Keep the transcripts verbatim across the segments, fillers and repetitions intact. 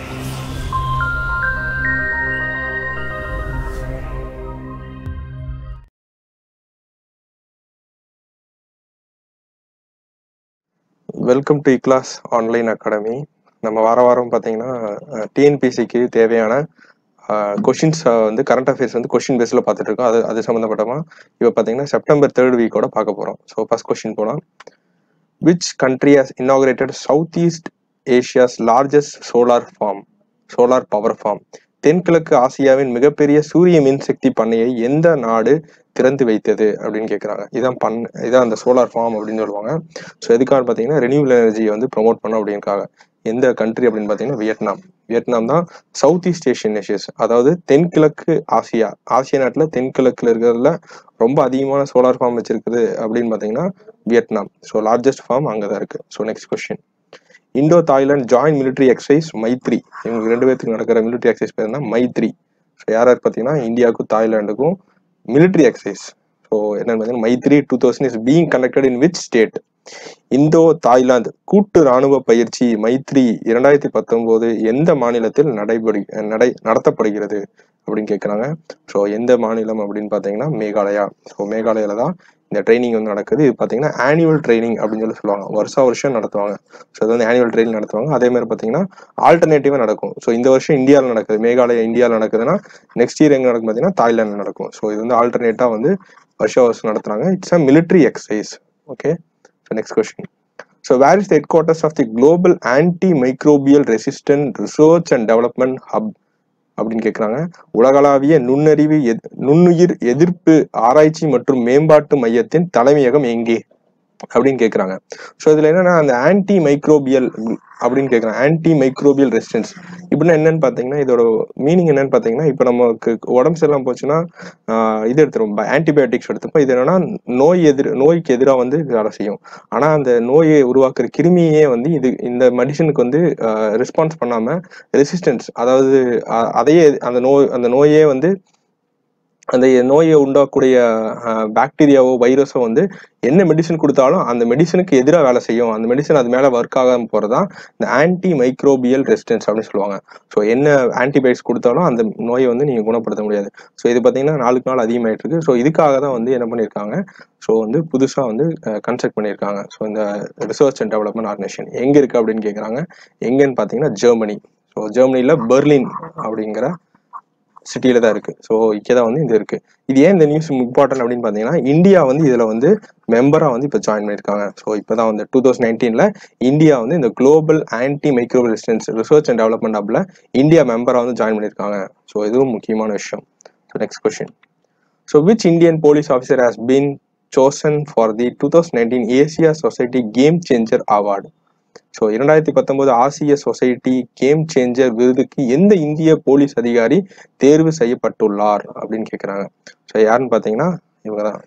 Welcome to eclass online academy. நம்ம வார வாரம் பார்த்தீங்கன்னா டிஎன்பிசிக்கு தேவையான கொஷின்ஸ் வந்து கரண்ட் அஃபேர்ஸ் வந்து கொஷின் பேஸில் பார்த்துட்டு இருக்கோம். அது அது சம்மந்தப்பட்டமாக இப்போ பார்த்தீங்கன்னா செப்டம்பர் தேர்ட் வீக்கோட பார்க்க போகிறோம். ஸோ ஃபர்ஸ்ட் கொஷின் போகலாம். Which country has inaugurated south east Asia's largest solar farm solar power farm? தென்கிழக்கு ஆசியாவின் மிகப்பெரிய சூரிய மின்சக்தி பண்ணையை எந்த நாடு திறந்து வைத்தது அப்படின்னு கேட்குறாங்க. இதான் பண் இதான் அந்த சோலார் ஃபார்ம் அப்படின்னு சொல்லுவாங்க. ஸோ எதுக்காக பார்த்தீங்கன்னா ரெனியூவல் எனர்ஜியை வந்து ப்ரொமோட் பண்ண அப்படின்னுக்காக. எந்த கண்ட்ரி அப்படின்னு பார்த்தீங்கன்னா வியட்நாம். வியட்நாம் தான் சவுத் ஈஸ்ட் ஏஷியன் நேஷன்ஸ், அதாவது தென்கிழக்கு ஆசியா ஆசிய நாட்டில் தென்கிழக்குல இருக்கிறதுல ரொம்ப அதிகமான சோலார் ஃபார்ம் வச்சிருக்குது அப்படின்னு பார்த்தீங்கன்னா வியட்நாம். ஸோ லார்ஜஸ்ட் ஃபார்ம் அங்கே தான் இருக்கு. So next question. Indo Thailand joint military exercise Maitri, இவங்க ரெண்டு பேருக்கு நடக்கிற மிலிட்ரி எக்ஸசைஸ் பேர் தான் மைத்ரி. ஸோ யார் யார் பார்த்தீங்கன்னா இந்தியாவுக்கும் தாய்லாந்துக்கும் மிலிட்ரி எக்ஸசைஸ். ஸோ என்னன்னு பார்த்தீங்கன்னா Maitri two thousand is being conducted in which state? இந்தோ தாய்லாந்து கூட்டு ராணுவ பயிற்சி மைத்ரி இரண்டாயிரத்தி பத்தொன்பது எந்த மாநிலத்தில் நடைபெறு நடை நடத்தப்படுகிறது அப்படின்னு கேட்குறாங்க. ஸோ எந்த மாநிலம் அப்படின்னு பார்த்தீங்கன்னா மேகாலயா. ஸோ மேகாலயால தான் இந்த ட்ரைனிங் வந்து நடக்குது. இது பார்த்தீங்கன்னா ஆனுவல் ட்ரைனிங் அப்படின்னு சொல்லி சொல்லுவாங்க. வருஷம் வருஷம் நடத்துவாங்க. ஸோ இது வந்து ஆனுவல் ட்ரைனிங் நடத்துவாங்க. அதே மாதிரி பார்த்தீங்கன்னா ஆல்டர்னேட்டிவாக நடக்கும். ஸோ இந்த வருஷம் இந்தியாவில் நடக்குது, மேகாலயா இந்தியாவில் நடக்குதுன்னா நெக்ஸ்ட் இயர் எங்கே நடக்கும் பார்த்தீங்கன்னா தாய்லாந்து நடக்கும். ஸோ இது வந்து ஆல்டர்னேட்டாக வந்து வருஷம் வருஷம் நடத்துறாங்க. It's a military exercise. Okay. So next question. So where is the headquarters of the global antimicrobial resistant research and development hub அப்படின்னு கேட்குறாங்க. உலகளாவிய நுண்ணறிவு நுண்ணுயிர் எதிர்ப்பு ஆராய்ச்சி மற்றும் மேம்பாட்டு மையத்தின் தலைமையகம் எங்கே அப்படின்னு கேட்குறாங்க. ஸோ இதில் என்னன்னா அந்த ஆன்டி மைக்ரோபியல் அப்படின்னு கேட்குறாங்க. ஆன்டி மைக்ரோபியல் ரெசிஸ்டன்ஸ் இப்படின்னா என்னன்னு பார்த்தீங்கன்னா இதோட மீனிங் என்னன்னு பார்த்தீங்கன்னா இப்போ நமக்கு உடம்பு சரியில்லாம போச்சுன்னா இது எடுத்துரும் ஆன்டிபயோட்டிக்ஸ் எடுத்துப்போம். இது என்னன்னா நோய் எதிர் நோய்க்கு எதிராக வந்து வேலை செய்யும். ஆனால் அந்த நோயை உருவாக்குற கிருமியே வந்து இது இந்த மெடிசனுக்கு வந்து ரெஸ்பான்ஸ் பண்ணாம ரெசிஸ்டன்ஸ், அதாவது அதையே அந்த நோய் அந்த நோயே வந்து அந்த நோயை உண்டாக்கூடிய பாக்டீரியாவோ வைரஸோ வந்து என்ன மெடிசன் கொடுத்தாலும் அந்த மெடிசனுக்கு எதிராக வேலை செய்யும். அந்த மெடிசன் அது மேலே ஒர்க் ஆகாம போகிறதா இந்த ஆன்டி மைக்ரோபியல் ரெசிஸ்டன்ஸ் அப்படின்னு சொல்லுவாங்க. ஸோ என்ன ஆன்டிபயோட்டிக்ஸ் கொடுத்தாலும் அந்த நோயை வந்து நீங்கள் குணப்படுத்த முடியாது. ஸோ இது பார்த்தீங்கன்னா நாளுக்கு நாள் அதிகமாகிட்டு இருக்கு. ஸோ இதுக்காக தான் வந்து என்ன பண்ணியிருக்காங்க, ஸோ வந்து புதுசாக வந்து கன்ஸ்ட்ரக்ட் பண்ணியிருக்காங்க. ஸோ இந்த ரிசர்ச் அண்ட் டெவலப்மெண்ட் ஆர்கனைசேஷன் எங்கே இருக்குது அப்படின்னு கேட்குறாங்க. எங்கன்னு பார்த்தீங்கன்னா ஜெர்மனி. ஸோ ஜெர்மனியில் பெர்லின் அப்படிங்கிற சிட்டியில தான் இருக்கு. ஸோ இங்கே தான் வந்து இது இருக்கு. இது ஏன் இந்த நியூஸ் இம்பார்ட்டன்ட் அப்படின்னு பார்த்தீங்கன்னா இந்தியா வந்து இதில் வந்து மெம்பராக வந்து இப்போ ஜாயின் பண்ணியிருக்காங்க. ஸோ இப்போ தான் வந்து டூ தௌசண்ட் நைன்டீன்ல இந்தியா வந்து இந்த global antimicrobial resistance research and development ஹப்ல இந்தியா மெம்பராக வந்து ஜாயின் பண்ணியிருக்காங்க. ஸோ இதுவும் முக்கியமான விஷயம். So next question. So which Indian police officer has been chosen for the two thousand nineteen Asia society game changer award? So இரண்டாயிரத்தி பத்தொன்பது ஆசிய சொசைட்டி கேம் சேஞ்சர் விருதுக்கு எந்த இந்திய போலீஸ் அதிகாரி தேர்வு செய்யப்பட்டுள்ளார் அப்படின்னு கேட்குறாங்க. ஸோ யாருன்னு பார்த்தீங்கன்னா இவங்க தான்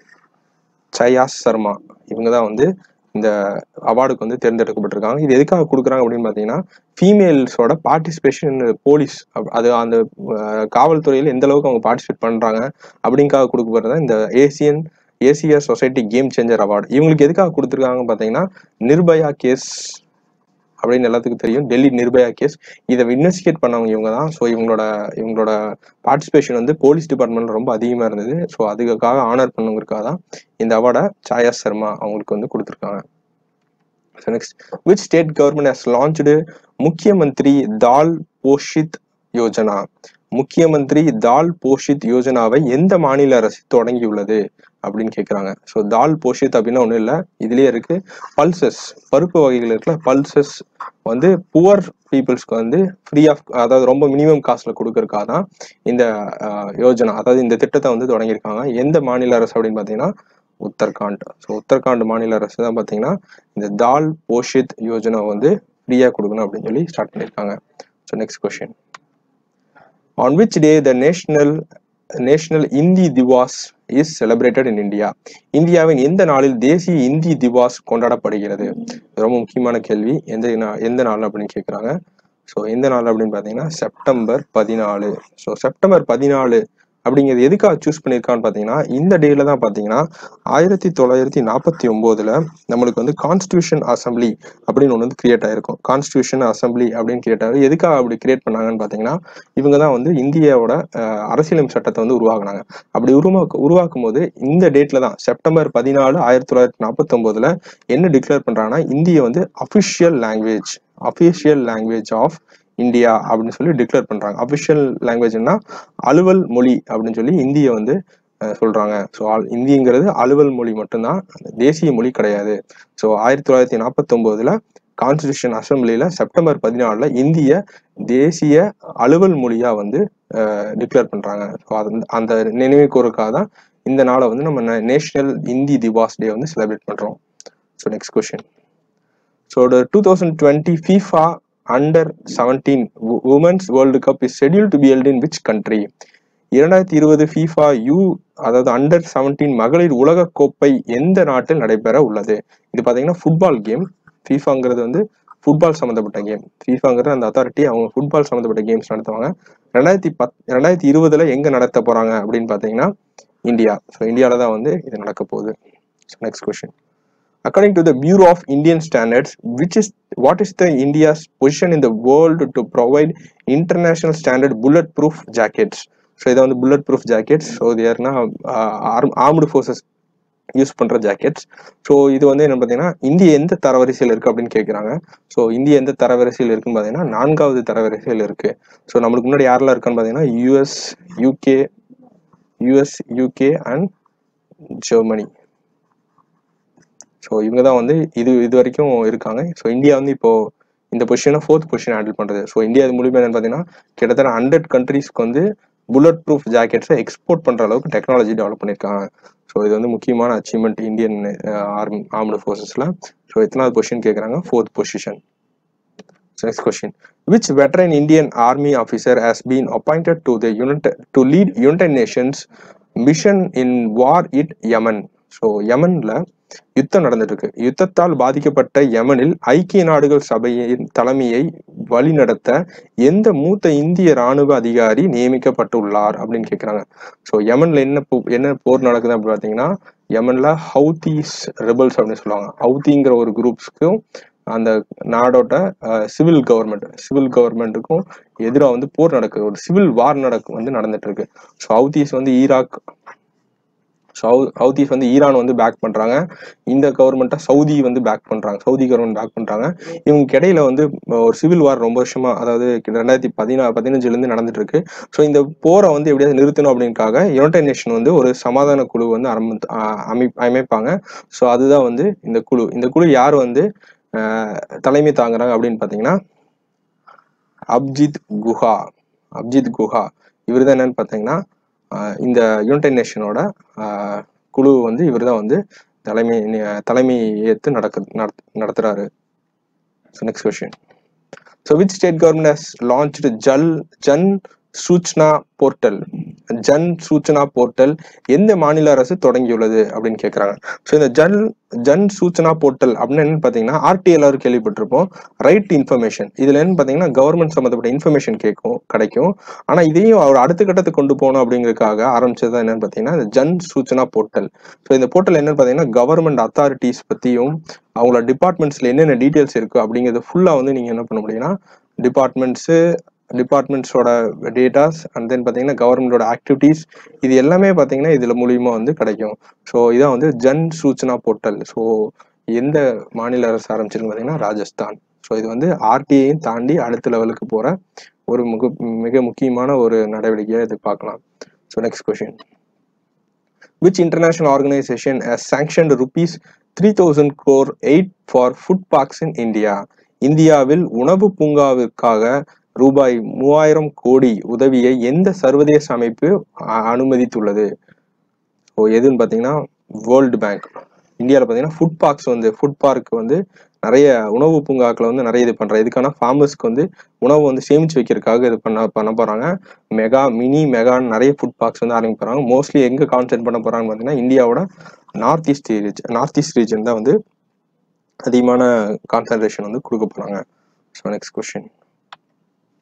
சயாஸ் சர்மா. இவங்க தான் வந்து இந்த அவார்டுக்கு வந்து தேர்ந்தெடுக்கப்பட்டிருக்காங்க. இது எதுக்காக கொடுக்குறாங்க அப்படின்னு பார்த்தீங்கன்னா ஃபீமேல்ஸோட பார்ட்டிசிபேஷன் போலீஸ், அது அந்த காவல்துறையில் எந்த அளவுக்கு அவங்க பார்ட்டிசிபேட் பண்ணுறாங்க அப்படிங்காக கொடுக்கப்படுறது இந்த Asian Asia society game changer award. இவங்களுக்கு எதுக்காக கொடுத்துருக்காங்கன்னு பார்த்தீங்கன்னா நிர்பயா கேஸ் அப்படின்னு எல்லாத்துக்கும் தெரியும். டெல்லி நிர்பயா கேஸ் இதை இன்வெஸ்டிகேட் பண்ணவங்க இவங்க தான். ஸோ இவங்களோட இவங்களோட பார்ட்டிசிபேஷன் வந்து போலீஸ் டிபார்ட்மெண்ட் ரொம்ப அதிகமாக இருந்தது. ஸோ அதுக்காக ஆனர் பண்ணவங்களுக்காக தான் இந்த அவார்டை சாயா சர்மா அவங்களுக்கு வந்து கொடுத்துருக்காங்க. So next, which state government has launched Mukhyamantri Dal Poshit Yojana? Mukhyamantri Dal Poshit யோஜனாவை எந்த மாநில அரசு தொடங்கியுள்ளது அப்படின்னு கேட்குறாங்க. ஸோ தால் போஷித் அப்படின்னா ஒன்றும் இல்லை, இதுலேயே இருக்கு பல்சஸ் பருப்பு வகைகள் இருக்குல்ல, பல்சஸ் வந்து புவர் பீப்புள்ஸ்க்கு வந்து ஃப்ரீ ஆஃப், அதாவது ரொம்ப மினிமம் காஸ்ட்ல கொடுக்கறதுக்காக தான் இந்த யோஜனா, அதாவது இந்த திட்டத்தை வந்து தொடங்கியிருக்காங்க. எந்த மாநில அரசு அப்படின்னு பார்த்தீங்கன்னா உத்தரகாண்ட். ஸோ உத்தரகாண்ட் மாநில அரசு தான் பார்த்தீங்கன்னா இந்த தால் போஷித் யோஜனா வந்து ஃப்ரீயாக கொடுக்கணும் அப்படின்னு சொல்லி ஸ்டார்ட் பண்ணியிருக்காங்க. So next question. On which day the national national Hindi Diwas is celebrated in India? இந்தியாவின் எந்த நாளில் தேசிய இந்தி திவாஸ் கொண்டாடப்படுகிறது? ரொம்ப முக்கியமான கேள்வி. எந்த எந்த நாள் அப்படின்னு கேட்குறாங்க. ஸோ எந்த நாள் அப்படின்னு பார்த்தீங்கன்னா செப்டம்பர் பதினாலு. ஸோ செப்டம்பர் பதினாலு அப்படிங்கிறது எதுக்காக சூஸ் பண்ணியிருக்கான்னு பார்த்தீங்கன்னா இந்த டேல தான் பார்த்தீங்கன்னா ஆயிரத்தி தொள்ளாயிரத்தி நாற்பத்தி ஒம்போதுல நம்மளுக்கு வந்து கான்ஸ்டியூஷன் அசம்பிளி அப்படின்னு ஒன்று வந்து கிரியேட் ஆயிருக்கும். கான்ஸ்டியூஷன் அசம்பிளி அப்படின்னு கிரியேட் ஆகுது. எதுக்காக அப்படி கிரியேட் பண்ணாங்கன்னு பார்த்தீங்கன்னா இவங்க தான் வந்து இந்தியாவோட அரசியலமைப்பு சட்டத்தை வந்து உருவாக்குனாங்க. அப்படி உருவாக்க உருவாக்கும் போது இந்த டேட்ல தான் செப்டம்பர் பதினாலு ஆயிரத்தி தொள்ளாயிரத்தி நாற்பத்தி ஒன்பதுல என்ன டிக்ளேர் பண்றாங்கன்னா இந்திய வந்து official language official language of India அப்படின்னு சொல்லி டிக்ளேர் பண்றாங்க. அபிஷியல் லாங்குவேஜ்னா அலுவல் மொழி அப்படின்னு சொல்லி இந்திய வந்து சொல்றாங்க. ஸோ இந்திங்கிறது அலுவல் மொழி மட்டும்தான், தேசிய மொழி கிடையாது. ஸோ ஆயிரத்தி தொள்ளாயிரத்தி நாற்பத்தி ஒன்பதுல கான்ஸ்டியூஷன் அசம்பிளில செப்டம்பர் பதினாலுல இந்திய தேசிய அலுவல் மொழியா வந்து டிக்ளேர் பண்றாங்க. ஸோ அது அந்த நினைவு கூறுக்காக தான் இந்த நாளை வந்து நம்ம நேஷனல் இந்தி திவாஸ் டே வந்து செலிப்ரேட் பண்றோம். So next question. So two thousand twenty FIFA under seventeen women's world cup is scheduled to be held in which country? இரண்டாயிரத்தி இருபது FIFA யூ அதாவது அண்டர் செவன்டீன் மகளிர் உலக கோப்பை எந்த நாட்டில் நடைபெற உள்ளது? இது பாத்தீங்கன்னா ஃபுட்பால் கேம். FIFAங்கிறது வந்து ஃபுட்பால் சம்மந்தப்பட்ட கேம். FIFAங்கிறது அந்த அத்தாரிட்டி அவங்க ஃபுட்பால் சம்மந்தப்பட்ட கேம்ஸ் நடத்துவாங்க. ரெண்டாயிரத்தி பத் ரெண்டாயிரத்தி இருபதுல எங்க நடத்த போறாங்க அப்படின்னு பாத்தீங்கன்னா இந்தியா. ஸோ இந்தியாவில தான் வந்து இது நடக்க போகுது. Next question. According to the Bureau of Indian Standards, which is what is the India's position in the world to provide international standard bulletproof jackets? So இதை வந்து bulletproof jackets. So they are now uh, armed forces use பண்ற jackets. So இது வந்து என்ன பார்த்தீங்கன்னா இந்திய எந்த தரவரிசையில் இருக்கு அப்படின்னு கேட்குறாங்க. ஸோ இந்திய எந்த தரவரிசையில் இருக்குன்னு பார்த்தீங்கன்னா நான்காவது தரவரிசையில் இருக்கு. ஸோ நம்மளுக்கு முன்னாடி யாரெல்லாம் இருக்கான்னு பார்த்தீங்கன்னா US UK US UK and Germany. So இவங்க தான் வந்து இது இது வரைக்கும் இருக்காங்க. ஸோ இந்தியா வந்து இப்போ இந்த பொசிஷனை ஃபோர்த் பொசிஷன் ஹேண்டில் பண்ணுறது. ஸோ இந்தியா இது மூலியமாக என்னன்னு பார்த்தீங்கன்னா கிட்டத்தட்ட ஹண்ட்ரட் கண்ட்ரீஸ்க்கு வந்து புல்லட் ப்ரூஃப் ஜாக்கெட்ஸை எக்ஸ்போர்ட் பண்ணுற அளவுக்கு டெக்னாலஜி டெவலப் பண்ணியிருக்காங்க. ஸோ இது வந்து முக்கியமான அச்சீவ்மெண்ட் இந்தியன் ஆர்மி ஆர்ம்டு ஃபோர்ஸஸில். ஸோ எத்தனாவது பொசிஷன் கேட்குறாங்க? Fourth position. So next question. Which veteran Indian Army officer has been appointed to the United to lead United Nations mission in war in Yemen? So யமன்ல யுத்தம் நடந்துட்டு இருக்கு. யுத்தத்தால் பாதிக்கப்பட்ட யமனில் ஐக்கிய நாடுகள் சபையின் தலைமையை வழிநடத்த எந்த மூத்த இந்திய ராணுவ அதிகாரி நியமிக்கப்பட்டுள்ளார் அப்படின்னு கேட்கிறாங்க. ஸோ யமன்ல என்ன என்ன போர் நடக்குது அப்படின்னு பார்த்தீங்கன்னா யமன்ல ஹவுதீஸ் ரெபல்ஸ் அப்படின்னு சொல்லுவாங்க. ஹவுதிங்கிற ஒரு குரூப்ஸ்க்கும் அந்த நாடோட சிவில் கவர்மெண்ட் சிவில் கவர்மெண்ட்டுக்கும் எதிராக வந்து போர் நடக்குது. ஒரு சிவில் வார் நடக்கு வந்து நடந்துட்டு இருக்கு. ஸோ ஹவுதீஸ் வந்து ஈராக் ஹவுதீஸ் வந்து ஈரான் வந்து பேக் பண்றாங்க. இந்த கவர்மெண்ட்டை சவுதி வந்து பேக் பண்றாங்க. சவுதி கவர்மெண்ட் பேக் பண்றாங்க. இவங்க இடையில வந்து ஒரு சிவில் வார் ரொம்ப வருஷமா அதாவது ரெண்டாயிரத்தி பதினா பதினஞ்சுல இருந்து நடந்துட்டு இருக்கு. ஸோ இந்த போரை வந்து எப்படியாவது நிறுத்தணும் அப்படின்னுக்காக யுனைடெட் நேஷன் வந்து ஒரு சமாதான குழு வந்து அமை அமை அமைப்பாங்க. ஸோ அதுதான் வந்து இந்த குழு. இந்த குழு யார் வந்து தலைமை தாங்குறாங்க அப்படின்னு பாத்தீங்கன்னா அப்ஜித் குஹா அப்ஜித் குஹா இவர் தான் என்னன்னு பாத்தீங்கன்னா இந்த யுனைடெட் நேஷனோட குழு வந்து இவர் தான் வந்து தலைமை தலைமை ஏற்று நடக்க நடத்துறாரு. So next question. So which state government has launched Jal Jan Soochna portal Jan Soochna portal எந்த மாநில அரசு தொடங்கியுள்ளது அப்படின்னு கேட்குறாங்க. ஸோ இந்த ஜன் ஜன் சூச்சனா போர்ட்டல் அப்படின்னு என்னன்னு பார்த்தீங்கன்னா ஆர்டி எல்லாரும் கேள்விப்பட்டிருப்போம். Right information. இதுல என்னன்னு பார்த்தீங்கன்னா கவர்மெண்ட் சம்மந்தப்பட்ட இன்ஃபர்மேஷன் கேட்கும் கிடைக்கும். ஆனால் இதையும் அவர் அடுத்த கட்டத்துக்கு கொண்டு போகணும் அப்படிங்கிறதுக்காக ஆரம்பிச்சது தான் என்னன்னு பார்த்தீங்கன்னா இந்த ஜன் சூச்சனா போர்ட்டல். ஸோ இந்த போர்ட்டல் என்னன்னு பார்த்தீங்கன்னா கவர்மெண்ட் அத்தாரிட்டிஸ் பற்றியும் அவங்களோட டிபார்ட்மெண்ட்ஸ்ல என்னென்ன டீட்டெயில்ஸ் இருக்கு அப்படிங்கிறது ஃபுல்லாக வந்து நீங்க என்ன பண்ண முடியும்னா டிபார்ட்மெண்ட்ஸு டிபார்ட்மெண்ட்ஸோட டேட்டாஸ் அண்ட் தென் பார்த்தீங்கன்னா கவர்மெண்டோட ஆக்டிவிட்டீஸ் இது எல்லாமே பார்த்தீங்கன்னா இதில் மூலியமாக வந்து கிடைக்கும். ஸோ இதான் வந்து ஜன் சூச்சனா போர்ட்டல். ஸோ எந்த மாநில அரசு ஆரம்பிச்சிருக்கு பார்த்தீங்கன்னா ராஜஸ்தான். ஸோ இது வந்து ஆர்டிஐயும் தாண்டி அடுத்த லெவலுக்கு போகிற ஒரு மிக மிக முக்கியமான ஒரு நடவடிக்கையாக இது பார்க்கலாம். So next question. Which international organization has sanctioned rupees three thousand crore aid for food parks in India? இந்தியாவில் உணவு பூங்காவிற்காக ரூபாய் மூவாயிரம் கோடி உதவியை எந்த சர்வதேச அமைப்பு அனுமதித்துள்ளது? ஸோ எதுன்னு பார்த்தீங்கன்னா வேர்ல்டு பேங்க். இந்தியாவில் பார்த்தீங்கன்னா ஃபுட் பார்க்ஸ் வந்து ஃபுட் பார்க் வந்து நிறைய உணவு பூங்காக்களை வந்து நிறைய இது பண்றாங்க. இதுக்கான ஃபார்மர்ஸ்க்கு வந்து உணவு வந்து சேமிச்சு வைக்கிறதுக்காக இது பண்ண பண்ண போறாங்க. மெகா மினி மெகான்னு நிறைய ஃபுட் பார்க்ஸ் வந்து ஆரம்பிக்க போறாங்க. மோஸ்ட்லி எங்க கான்சென்ட்ரேட் பண்ண போறாங்கன்னு பார்த்தீங்கன்னா இந்தியாவோட north east region north east region தான் வந்து அதிகமான கான்சன்ட்ரேஷன் வந்து கொடுக்க போறாங்க. So next question.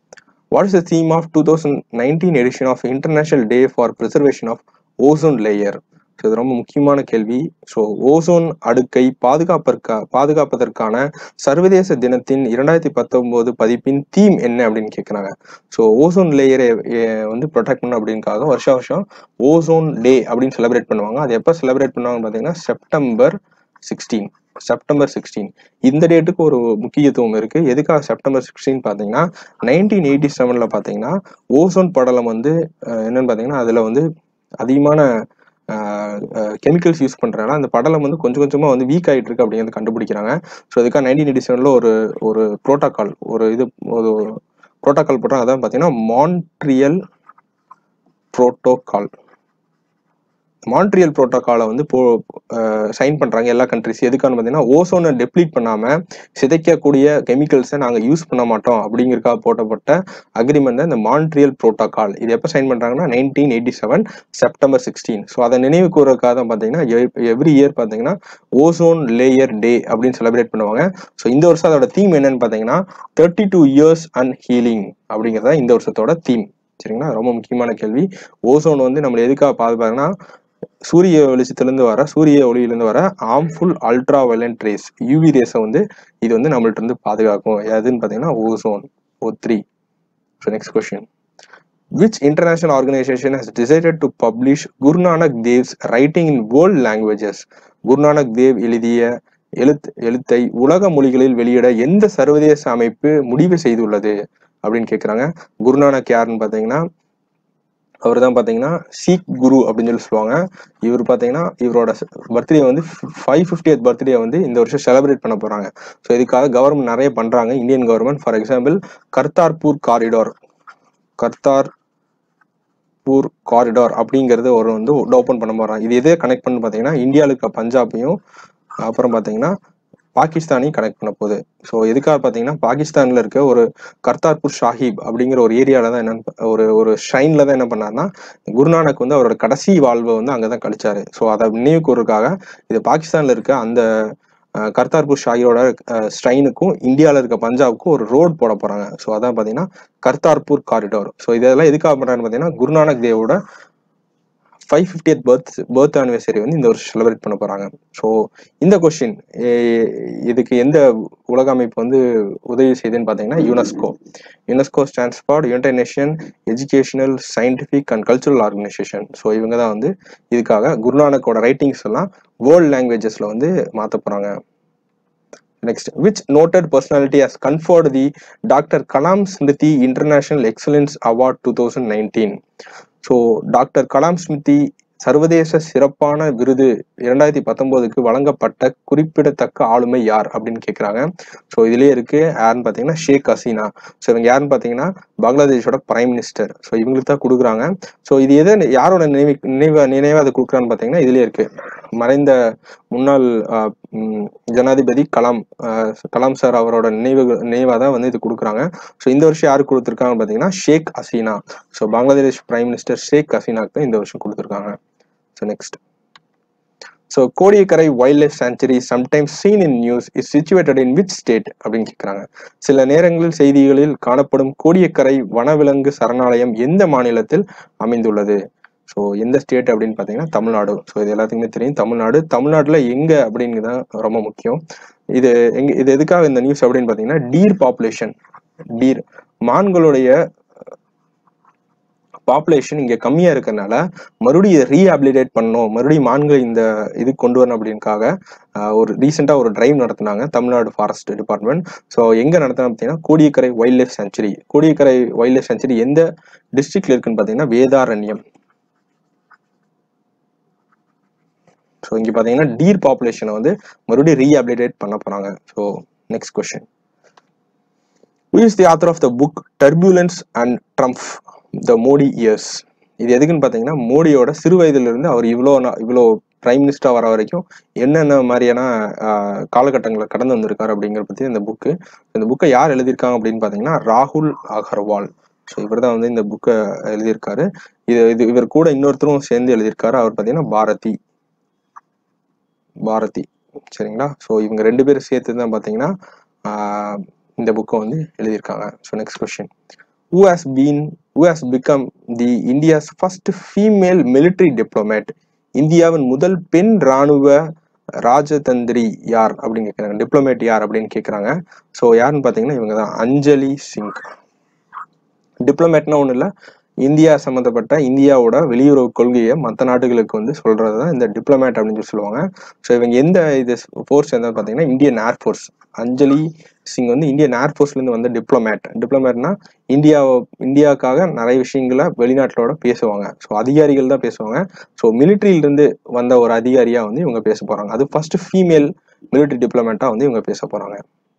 What is the theme of two thousand nineteen edition of international day for preservation of ozone layer? So இது ரொம்ப முக்கியமான கேள்வி. ஸோ ஓசோன் அடுக்கை பாதுகாப்பதற்கா பாதுகாப்பதற்கான சர்வதேச தினத்தின் இரண்டாயிரத்தி பத்தொன்பது பதிப்பின் தீம் என்ன அப்படின்னு கேட்குறாங்க. ஸோ ஓசோன் லேயரை வந்து ப்ரொடெக்ட் பண்ணணும் அப்படின்காக வருஷம் வருஷம் ஓசோன் டே அப்படின்னு செலிப்ரேட் பண்ணுவாங்க. அது எப்போ செலிப்ரேட் பண்ணுவாங்கன்னு பார்த்தீங்கன்னா செப்டம்பர் சிக்ஸ்டீன் செப்டம்பர் சிக்ஸ்டீன் இந்த டேட்டுக்கு ஒரு முக்கியத்துவம் இருக்கு. எதுக்காக செப்டம்பர் சிக்ஸ்டீன் பார்த்தீங்கன்னா நைன்டீன் எயிட்டி செவன்ல பார்த்தீங்கன்னா ஓசோன் படலம் வந்து என்னன்னு பார்த்தீங்கன்னா அதுல வந்து அதிகமான கெமிக்கல்ஸ் யூஸ் பண்றதுனால அந்த படலம் வந்து கொஞ்சம் கொஞ்சமா வந்து வீக் ஆயிட்டு இருக்கு அப்படிங்கிறது கண்டுபிடிக்கிறாங்க. ஸோ அதுக்காக நைன்டீன் எயிட்டி செவன்ல ஒரு ஒரு புரோட்டோகால் ஒரு இது ஒரு புரோட்டோகால் போட்டாங்க. அதான் பார்த்தீங்கன்னா மான்ட்ரியல் புரோட்டோகால் மான்ட்ரியல் புரோட்டோகாலை வந்து போ சைன் பண்றாங்க எல்லா கண்ட்ரிஸ். எதுக்கான்னு பார்த்தீங்கன்னா ஓசோனை டெப்ளீட் பண்ணாம சிதைக்கக்கூடிய கெமிக்கல்ஸை நாங்கள் யூஸ் பண்ண மாட்டோம் அப்படிங்கிறதுக்காக போட்டப்பட்ட அக்ரிமெண்ட் இந்த மான்ட்ரியல் புரோட்டோகால். இது எப்போ சைன் பண்றாங்கன்னா nineteen eighty seven September sixteen. So அதை நினைவு கூறக்காக தான் பார்த்தீங்கன்னா எவ்ரி இயர் பார்த்தீங்கன்னா ஓசோன் லேயர் டே அப்படின்னு செலிப்ரேட் பண்ணுவாங்க. ஸோ இந்த வருஷம் அதோட தீம் என்னன்னு பார்த்தீங்கன்னா thirty two years and healing அப்படிங்கிறத இந்த வருஷத்தோட தீம். சரிங்களா, ரொம்ப முக்கியமான கேள்வி. ஓசோன் வந்து நம்மளை எதுக்காக பாதுகாங்கன்னா சூரிய வெளிச்சத்திலிருந்து வர சூரிய ஒளியிலிருந்து வர harmful ultraviolet rays UV ரேஸை வந்து இது வந்து நம்மள்ட்ட இருந்து பாதுகாக்கும். எதுன்னு பார்த்தீங்கன்னா ozone O three. So next question. Which international organization has decided to publish Guru Nanak Dev's writing in world languages? Guru Nanak Dev எழுதிய எழுத்து எழுத்தை உலக மொழிகளில் வெளியிட எந்த சர்வதேச அமைப்பு முடிவு செய்துள்ளது அப்படின்னு கேட்குறாங்க. குருநானக் யாருன்னு பார்த்தீங்கன்னா அவர் தான் பார்த்தீங்கன்னா சீக் குரு அப்படின்னு சொல்லி சொல்லுவாங்க. இவர் பார்த்தீங்கன்னா இவரோட பர்த்டே வந்து ஃபைவ் ஃபிஃப்டியத் பர்த்டே வந்து இந்த வருஷம் செலிப்ரேட் பண்ண போறாங்க. ஸோ இதுக்காக கவர்மெண்ட் நிறைய பண்றாங்க. Indian government for example Kartarpur corridor Kartarpur corridor அப்படிங்கிறது ஒரு வந்து ஓப்பன் பண்ண போறாங்க. இது எதே கனெக்ட் பண்ணு பார்த்தீங்கன்னா இந்தியாவில் இருக்க பஞ்சாபையும் அப்புறம் பார்த்தீங்கன்னா பாகிஸ்தானையும் கனெக்ட் பண்ண போகுது. ஸோ எதுக்காக பார்த்தீங்கன்னா பாகிஸ்தான்ல இருக்க ஒரு கர்த்தார்பூர் ஷாஹிப் அப்படிங்கிற ஒரு ஏரியால தான் என்ன ஒரு ஒரு ஷைன்ல தான் என்ன பண்ணாருன்னா குருநானக் வந்து அவரோட கடைசி வாழ்வை வந்து அங்கதான் கழிச்சாரு. ஸோ அதை நினைவு கூறுறதுக்காக இது பாகிஸ்தான்ல இருக்க அந்த கர்த்தார்பூர் ஷாஹியோட ஸ்ட்ரைனுக்கும் இந்தியாவில் இருக்க பஞ்சாபுக்கும் ஒரு ரோடு போட போறாங்க. ஸோ அதான் பார்த்தீங்கன்னா கர்த்தார்பூர் காரிடார். ஸோ இதெல்லாம் எதுக்காக பண்றாங்கன்னு பார்த்தீங்கன்னா Guru Nanak தேவோட five fiftieth birth birth anniversary வந்து இந்த வருஷம் செலிப்ரேட் பண்ண போறாங்க. ஸோ இந்த கொஸ்டின் இதுக்கு எந்த உலக அமைப்பு வந்து உதவி செய்யுதுன்னு பார்த்தீங்கன்னா UNESCO. UNESCO stands for United Nation educational scientific and cultural organization. So இவங்க தான் வந்து இதுக்காக குருநானக்கோட ரைட்டிங்ஸ் எல்லாம் வேர்ல்ட் லாங்குவேஜஸ்ல வந்து மாற்ற போறாங்க. Next, which noted personality has conferred the doctor Kalam Smriti international excellence award two thousand nineteen. So doctor Kalam Smriti சர்வதேச சிறப்பான விருது இரண்டாயிரத்தி பத்தொன்பதுக்கு வழங்கப்பட்ட குறிப்பிடத்தக்க ஆளுமை யார் அப்படின்னு கேட்குறாங்க. ஸோ இதுலேயே இருக்கு யாருன்னு பார்த்தீங்கன்னா ஷேக் ஹசீனா. ஸோ இவங்க யாருன்னு பார்த்தீங்கன்னா பங்களாதேஷோட பிரைம் மினிஸ்டர். ஸோ இவங்களுக்கு தான் கொடுக்குறாங்க. ஸோ இது எதை யாரோட நினைவு நினைவு நினைவாக அதை கொடுக்குறான்னு பார்த்தீங்கன்னா இதுலேயே இருக்கு மறைந்த முன்னாள் ஜனாதிபதி கலாம் கலாம் சார் அவரோட நினைவு நினைவாக தான் வந்து இது கொடுக்குறாங்க. ஸோ இந்த வருஷம் யாருக்கு கொடுத்துருக்காங்கன்னு பார்த்தீங்கன்னா Sheikh Hasina. So Bangladesh prime minister Sheikh ஹசீனாக்கு தான் இந்த வருஷம் கொடுத்துருக்காங்க. So next, so Kodiyakkarai wild life sanctuary sometimes seen in news is situated in which state அப்படின்னு கேட்குறாங்க. சில நேரங்களில் செய்திகளில் காணப்படும் கோடியக்கரை வனவிலங்கு சரணாலயம் எந்த மாநிலத்தில் அமைந்துள்ளது? ஸோ எந்த ஸ்டேட் அப்படின்னு பார்த்தீங்கன்னா தமிழ்நாடு. ஸோ இது எல்லாத்துக்குமே தெரியும் தமிழ்நாடு. தமிழ்நாட்டில் எங்க அப்படின்னு தான் ரொம்ப முக்கியம். இது எங்க இது எதுக்காக இந்த நியூஸ் அப்படின்னு பார்த்தீங்கன்னா டீர் பாப்புலேஷன் டீர் மான்களுடைய பாப்புலேஷன் இங்க கம்மியா இருக்கிறதுனால மறுபடியும் ரீஹாபிலிடேட் பண்ணணும், மறுபடியும் மான்கள் இந்த இது கொண்டு வரணும் அப்படின்னுக்காக ஒரு ரீசெண்டா ஒரு டிரைவ் நடத்தினாங்க தமிழ்நாடு ஃபாரஸ்ட் டிபார்ட்மெண்ட். ஸோ எங்க நடத்தினா பார்த்தீங்கன்னா Kodiyakkarai wild life sanctuary. Kodiyakkarai wild life sanctuary எந்த டிஸ்ட்ரிக்ட்ல இருக்குன்னு பார்த்தீங்கன்னா வேதாரண்யம். ஸோ இங்க பார்த்தீங்கன்னா டீர் பாப்புலேஷனை வந்து மறுபடியும் ரீஹாபிலிடேட் பண்ண போறாங்க. So next question, who is the author of the book Turbulence and Trump the Modi years? இது எதுக்குன்னு பார்த்தீங்கன்னா மோடியோட சிறு வயதுல இருந்து அவர் இவ்வளோ இவ்வளோ பிரைம் மினிஸ்டர் வர வரைக்கும் என்னென்ன மாதிரியான காலகட்டங்களை கடந்து வந்திருக்காரு அப்படிங்கிற பத்தி இந்த புக்கு. இந்த புக்கை யார் எழுதியிருக்காங்க அப்படின்னு பார்த்தீங்கன்னா ராகுல் அகர்வால். ஸோ இவர் தான் வந்து இந்த புக்கை எழுதியிருக்காரு. இது இது இவர் கூட இன்னொருத்தரும் சேர்ந்து எழுதியிருக்காரு. அவர் பார்த்தீங்கன்னா பாரதி பாரதி சரிங்களா. ஸோ இவங்க ரெண்டு பேரும் சேர்த்து தான் பார்த்தீங்கன்னா இந்த புக்கை வந்து எழுதியிருக்காங்க. So next question, who has been who has become the India's first female military diplomat. இந்தியாவின் முதல் பெண் ராணுவ ராஜதந்திரி யார் அப்படின்னு கேட்குறாங்க, டிப்ளமேட் யார் அப்படின்னு கேட்குறாங்க. ஸோ யாருன்னு பார்த்தீங்கன்னா இவங்க தான், அஞ்சலி சிங். டிப்ளமேட்னா ஒன்றும் இல்லை, இந்தியா சம்மந்தப்பட்ட இந்தியாவோட வெளியுறவு கொள்கையை மற்ற நாடுகளுக்கு வந்து சொல்றது தான் இந்த டிப்ளமேட் அப்படின்னு சொல்லி சொல்லுவாங்க. ஸோ இவங்க எந்த இது ஃபோர்ஸ் எந்த பார்த்தீங்கன்னா இந்தியன் ஏர்ஃபோர்ஸ். அஞ்சலி சிங் வந்து இந்தியன் ஏர்ஃபோர்ஸ்லேருந்து வந்த டிப்ளமேட். டிப்ளமேட்னா இந்தியா இந்தியாவுக்காக நிறைய விஷயங்களை வெளிநாட்டிலோட பேசுவாங்க. ஸோ அதிகாரிகள் தான் பேசுவாங்க. ஸோ மிலிட்ரியிலிருந்து வந்த ஒரு அதிகாரியாக வந்து இவங்க பேச போகிறாங்க. அது ஃபர்ஸ்ட் ஃபீமேல் மிலிட்ரி டிப்ளமேட்டாக வந்து இவங்க பேச போகிறாங்க.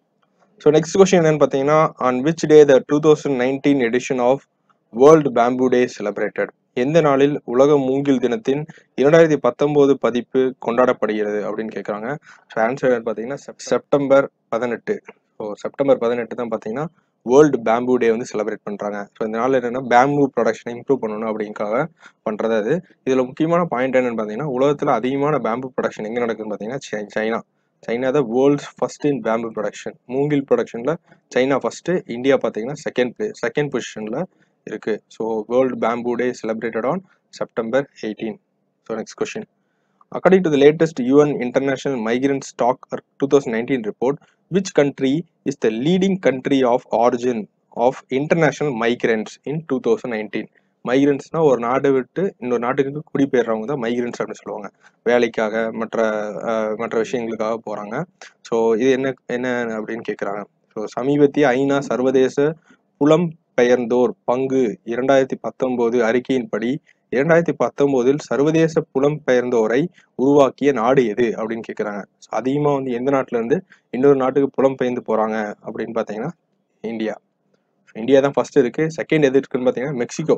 ஸோ நெக்ஸ்ட் கொஸ்டின் என்னன்னு பார்த்தீங்கன்னா, on which day the two thousand nineteen edition of world bamboo day celebrated. எந்த நாளில் உலக மூங்கில் தினத்தின் இரண்டாயிரத்தி பத்தொன்பது பதிப்பு கொண்டாடப்படுகிறது அப்படின்னு கேட்குறாங்க. ஸோ ஆன்சர் பார்த்தீங்கன்னா செப்டம்பர் பதினெட்டு. ஸோ செப்டம்பர் பதினெட்டு தான் பார்த்தீங்கன்னா வேர்ல்டு பேம்பு டே வந்து செலிப்ரேட் பண்ணுறாங்க. ஸோ இந்த நாள் என்னென்னா பேம்பு ப்ரொடக்ஷனை இம்ப்ரூவ் பண்ணணும் அப்படிங்காக பண்ணுறது அது. இதில் முக்கியமான பாயிண்ட் என்னன்னு பார்த்தீங்கன்னா, உலகத்தில் அதிகமான பேம்பு ப்ரொடக்ஷன் எங்கே நடக்குதுன்னு பார்த்தீங்கன்னா சைனா. சைனா தான் world's first in bamboo production. மூங்கில் ப்ரொடக்ஷனில் சைனா ஃபர்ஸ்ட், இந்தியா பார்த்தீங்கன்னா செகண்ட் பிளே செகண்ட் பொசிஷனில் இருக்கு. So world bamboo day celebrated on September eighteen. So next question. According to the latest U N International Migrant Stock twenty nineteen report, which country is the leading country of origin of international migrants in twenty nineteen? மைக்ரன்ஸ்னா ஒரு நாடு விட்டு இன்னொரு நாட்டுக்கு குடிபெயர்றவங்க தான் migrants அப்படின்னு சொல்லுவாங்க. வேலைக்காக மற்ற மற்ற விஷயங்களுக்காக போறாங்க. ஸோ இது என்ன என்ன அப்படின்னு கேட்குறாங்க. ஸோ சமீபத்திய ஐநா சர்வதேச புலம் பெயர்ந்தோர் பங்கு இரண்டாயிரத்தி பத்தொன்பது அறிக்கையின்படி இரண்டாயிரத்தி பத்தொன்பதில் சர்வதேச புலம்பெயர்ந்தோரை உருவாக்கிய நாடு எது அப்படின்னு கேட்குறாங்க. அதிகமாக வந்து எந்த நாட்டுல இருந்து இன்னொரு நாட்டுக்கு புலம்பெயர்ந்து போறாங்க அப்படின்னு பார்த்தீங்கன்னா இந்தியா. இந்தியா தான் ஃபர்ஸ்ட் இருக்கு. செகண்ட் எது இருக்குன்னு பார்த்தீங்கன்னா மெக்சிகோ.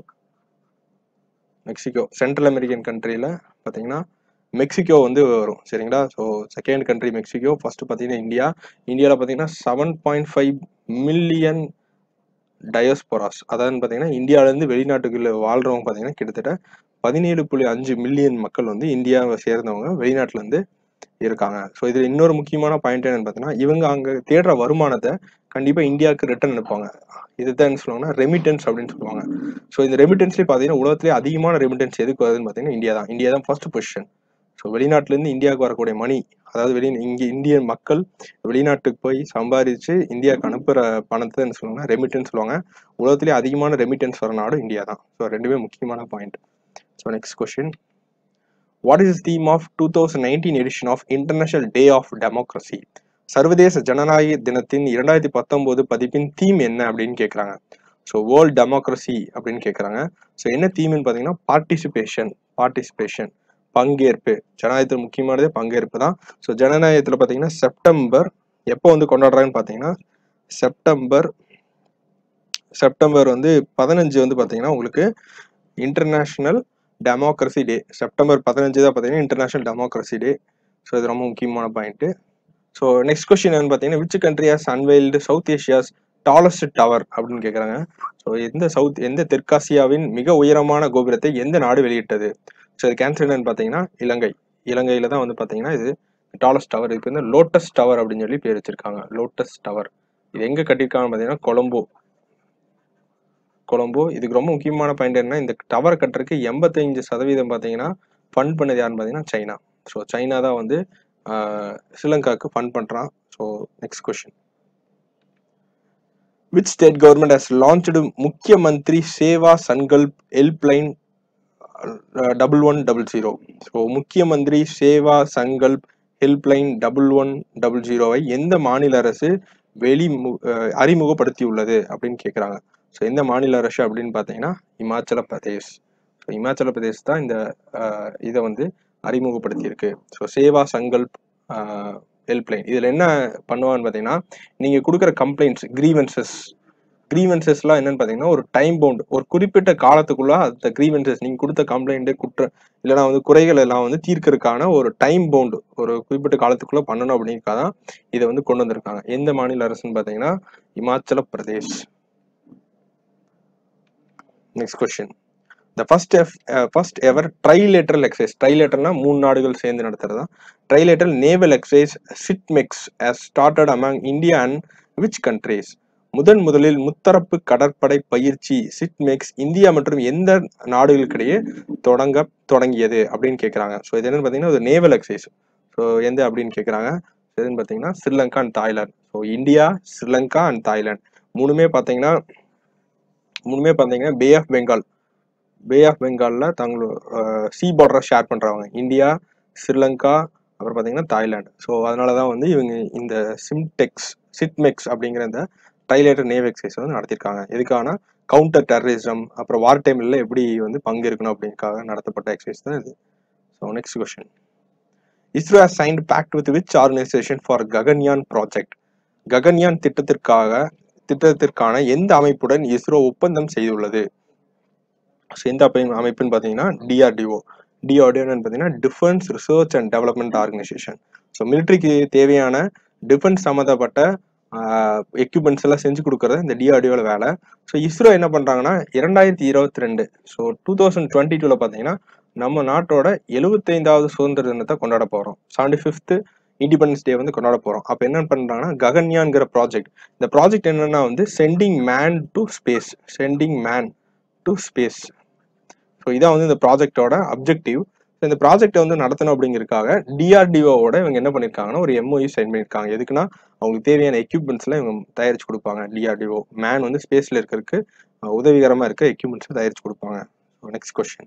மெக்சிகோ சென்ட்ரல் அமெரிக்கன் கண்ட்ரியில பார்த்தீங்கன்னா மெக்சிகோ வந்து வரும். சரிங்களா? So second country Mexico, first பார்த்தீங்கன்னா இந்தியா. இந்தியாவில் பார்த்தீங்கன்னா seven point five million diasporas, அதாவது பார்த்தீங்கன்னா இந்தியாவிலேருந்து வெளிநாட்டுக்குள்ள வாழ்றவங்க பார்த்தீங்கன்னா கிட்டத்தட்ட பதினேழு புள்ளி அஞ்சு மில்லியன் மக்கள் வந்து இந்தியாவை சேர்ந்தவங்க வெளிநாட்டிலேருந்து இருக்காங்க. ஸோ இதில் இன்னொரு முக்கியமான பாயிண்ட் என்னன்னு பார்த்தீங்கன்னா, இவங்க அங்கே தேடுற வருமானத்தை கண்டிப்பாக இந்தியாவுக்கு ரிட்டர்ன் அனுப்புவாங்க. இதுதான் என்ன சொல்லுவாங்கன்னா ரெமிட்டன்ஸ் அப்படின்னு சொல்லுவாங்க. ஸோ இந்த ரெமிட்டன்ஸ்லேயே பார்த்தீங்கன்னா உலகத்திலே அதிகமான ரெமிட்டன்ஸ் எதுக்கு வருதுன்னு பார்த்தீங்கன்னா இந்தியா தான். இந்தியா தான் ஃபர்ஸ்ட் பொசிஷன். ஸோ வெளிநாட்டிலேருந்து இந்தியாவுக்கு வரக்கூடிய மணி, அதாவது வெளி இங்கே இந்திய மக்கள் வெளிநாட்டுக்கு போய் சம்பாதிச்சு இந்தியாவுக்கு அனுப்புகிற பணத்தை என்ன சொல்லுவாங்கன்னா ரெமிட்டன்ஸ் சொல்லுவாங்க. உலகத்திலே அதிகமான ரெமிட்டன்ஸ் வர நாடு இந்தியா தான். ஸோ ரெண்டுமே முக்கியமான point. So next question. What is theme of two thousand nineteen edition of international day of democracy? சர்வதேச ஜனநாயக தினத்தின் இரண்டாயிரத்தி பத்தொன்பது பதிப்பின் தீம் என்ன அப்படின்னு கேட்குறாங்க. ஸோ வேர்ல்ட் டெமோக்ரஸி அப்படின்னு கேட்குறாங்க. ஸோ என்ன தீம்னு பார்த்தீங்கன்னா பார்ட்டிசிபேஷன். பார்ட்டிசிபேஷன் பங்கேற்பு. ஜனநாயகத்தில் முக்கியமானதே பங்கேற்பு தான். ஸோ ஜனநாயகத்தில் பார்த்தீங்கன்னா செப்டம்பர் எப்போ வந்து கொண்டாடுறாங்கன்னு பார்த்தீங்கன்னா செப்டம்பர் செப்டம்பர் வந்து பதினஞ்சு வந்து பார்த்தீங்கன்னா உங்களுக்கு இன்டர்நேஷனல் டெமோக்ரஸி டே. செப்டம்பர் பதினஞ்சு தான் பார்த்தீங்கன்னா இன்டர்நேஷனல் டெமோக்ரஸி டே. ஸோ இது ரொம்ப முக்கியமான பாயிண்ட். ஸோ நெக்ஸ்ட் கொஸ்டின் என்னன்னு பார்த்தீங்கன்னா, which country has unveiled south Asia's tallest tower அப்படின்னு கேட்குறாங்க. ஸோ எந்த சவுத் எந்த தெற்காசியாவின் மிக உயரமான கோபுரத்தை எந்த நாடு வெளியிட்டது? ஸோ இது கேன்சர் என்னன்னு பார்த்தீங்கன்னா இலங்கை. இலங்கையில தான் வந்து பார்த்தீங்கன்னா இது டாலஸ்ட் டவர். இதுக்கு வந்து லோட்டஸ் டவர் அப்படின்னு சொல்லி பேர் வச்சிருக்காங்க. லோட்டஸ் டவர் இது எங்க கட்டியிருக்காங்க பார்த்தீங்கன்னா கொலம்போ. கொலம்போ. இதுக்கு ரொம்ப முக்கியமான பாயிண்ட் என்ன, இந்த டவர் கட்டுறதுக்கு எண்பத்தஞ்சு சதவீதம் பார்த்தீங்கன்னா ஃபண்ட் பண்ணது யாருன்னு பார்த்தீங்கன்னா சைனா. ஸோ சைனா தான் வந்து ஸ்ரீலங்காவுக்கு ஃபண்ட் பண்ணுறான். So next question. Which state government has launched Mukhya Mantri Seva Sankalp helpline double one double zero? So Mukhya Mantri Seva Sankalp helpline double one double ஜீரோவை எந்த மாநில அரசு வெளி அறிமுகப்படுத்தியுள்ளது அப்படின்னு கேட்குறாங்க. ஸோ எந்த மாநில அரசு அப்படின்னு பார்த்தீங்கன்னா இமாச்சல பிரதேஷ். ஸோ இமாச்சல பிரதேஷ் தான் இந்த இதை வந்து அறிமுகப்படுத்தியிருக்கு. ஸோ சேவா சங்கல்ப் ஹெல்ப்லைன் இதில் என்ன பண்ணுவான்னு பார்த்தீங்கன்னா, நீங்கள் கொடுக்குற கம்ப்ளைண்ட்ஸ் கிரீவன்சஸ் கிரீவன்சஸ்லாம் என்னன்னு பார்த்தீங்கன்னா ஒரு டைம் பவுண்ட், ஒரு குறிப்பிட்ட காலத்துக்குள்ள அந்த கிரீவன்சஸ் நீங்கள் கொடுத்த கம்ப்ளைண்ட்டு குற்ற இல்லைனா வந்து குறைகள் எல்லாம் வந்து தீர்க்கறதுக்கான ஒரு டைம் பவுண்டு ஒரு குறிப்பிட்ட காலத்துக்குள்ள பண்ணணும் அப்படிங்கிறதான் இதை வந்து கொண்டு வந்திருக்காங்க. எந்த மாநில அரசுன்னு பார்த்தீங்கன்னா Himachal Pradesh. Next question. The first F, uh, first ever trilateral exercise. Trilateral மூணு நாடுகள் சேர்ந்து நடத்துறதா. Trilateral naval exercise SITMEX has started among India and which countries? முதன் முதலில் முத்தரப்பு கடற்படை பயிற்சி சிட்மெக்ஸ் இந்தியா மற்றும் எந்த நாடுகளுக்கிடையே தொடங்க தொடங்கியது அப்படின்னு கேட்குறாங்க. ஸோ இது என்னன்னு பார்த்தீங்கன்னா ஒரு நேவல் எக்ஸசைஸ். ஸோ எந்த அப்படின்னு கேட்குறாங்க. எதுன்னு பார்த்தீங்கன்னா Sri Lanka and Thailand. So India, Sri Lanka and Thailand மூணுமே பார்த்தீங்கன்னா மூணுமே பார்த்தீங்கன்னா bay of Bengal bay of பெங்காலில் தங்களோட சி பார்டரை ஷேர் பண்ணுறவங்க இந்தியா, ஸ்ரீலங்கா, அப்புறம் பார்த்தீங்கன்னா தாய்லாந்து. ஸோ அதனால தான் வந்து இவங்க இந்த சிம்டெக்ஸ் சிட்மெக்ஸ் அப்படிங்கிற இந்த ட்ரைலேட்டர் நேவ் எக்ஸசைஸ் வந்து நடத்தியிருக்காங்க. எதுக்கான கவுண்டர் டெரரிசம் அப்புறம் வார் டைமில் எப்படி வந்து பங்கு இருக்கணும் அப்படிங்கிறதுக்காக நடத்தப்பட்ட எக்ஸசைஸ் தான் இது. So next question. ISRO has signed pact with which organization for Gaganyaan project? Gaganyaan திட்டத்திற்காக திட்டத்திற்கான எந்த அமைப்புடன் இஸ்ரோ ஒப்பந்தம் செய்துள்ளது? ஸோ எந்த அமைப்புன்னு பார்த்தீங்கன்னா டிஆர்டிஓ. டிஆர்டிஓன்னு பார்த்தீங்கன்னா defence research and development organization. So மிலிட்ரிக்கு தேவையான டிஃபென்ஸ் சம்மந்தப்பட்ட எக்யூப்மெண்ட்ஸ் எல்லாம் செஞ்சு கொடுக்குறது இந்த டிஆர்டிஓவில் வேலை. ஸோ இஸ்ரோ என்ன பண்ணுறாங்கன்னா இரண்டாயிரத்தி இருபத்தி ரெண்டு ஸோ டூ தௌசண்ட் டுவெண்ட்டி டூவில் பார்த்தீங்கன்னா நம்ம நாட்டோட எழுபத்தைந்தாவது சுதந்திர தினத்தை கொண்டாட போகிறோம். செவன்டி ஃபிஃப்த்து இண்டிபெண்டன்ஸ் டே வந்து கொண்டாட போகிறோம். அப்போ என்ன பண்ணுறாங்கன்னா ககன்யான்கிற ப்ராஜெக்ட். இந்த ப்ராஜெக்ட் என்னன்னா வந்து sending man to space sending man to space. So இதான் வந்து இந்த ப்ராஜெக்டோட அப்ஜெக்டிவ். ஸோ இந்த ப்ராஜெக்டை வந்து நடத்தணும் அப்படிங்கிறதுக்காக டிஆர்டிஓவோட இவங்க என்ன பண்ணியிருக்காங்கன்னா ஒரு எம்ஓயு சைன் பண்ணியிருக்காங்க. எதுக்குன்னா அவங்களுக்கு தேவையான எக்யூப்மெண்ட்ஸ்லாம் இவங்க தயாரிச்சு கொடுப்பாங்க. டிஆர்டிஓ மேன் வந்து ஸ்பேஸில் இருக்கிறதுக்கு உதவிகரமாக இருக்க எக்யூப்மெண்ட்ஸை தயாரிச்சு கொடுப்பாங்க. So next question.